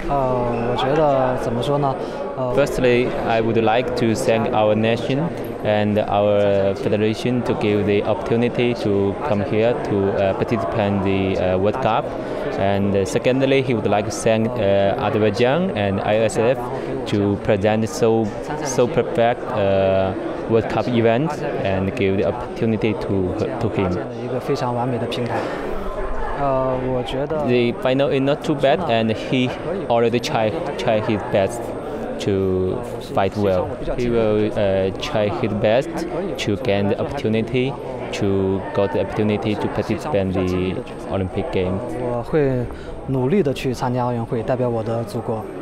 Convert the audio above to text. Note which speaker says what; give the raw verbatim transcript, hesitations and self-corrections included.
Speaker 1: 呃，我觉得怎么说呢？呃
Speaker 2: Firstly, I would like to thank our nation and our federation to give the opportunity to come here to uh, participate in the uh, World Cup. And uh, secondly, he would like to thank uh, Azerbaijan and I S S F to present so so perfect uh, World Cup event and give the opportunity to to him.
Speaker 1: 一个非常完美的平台。呃，我觉得
Speaker 2: The final is not too bad, and he already tried try his best to fight well. He will uh, try his best to gain the opportunity to got the opportunity to participate in the Olympic Games.
Speaker 1: 我会努力的去参加奥运会，代表我的祖国。